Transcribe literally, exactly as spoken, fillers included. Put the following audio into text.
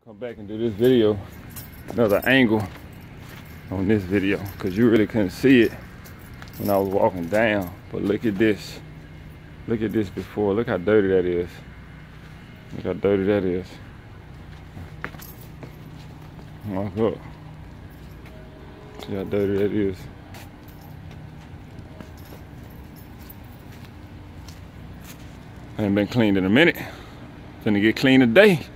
Come back and do this video, another angle on this video, because you really couldn't see it when I was walking down. But look at this. Look at this before. Look how dirty that is. Look how dirty that is. Look up. See how dirty that is. Ain't been cleaned in a minute. Finna get clean today.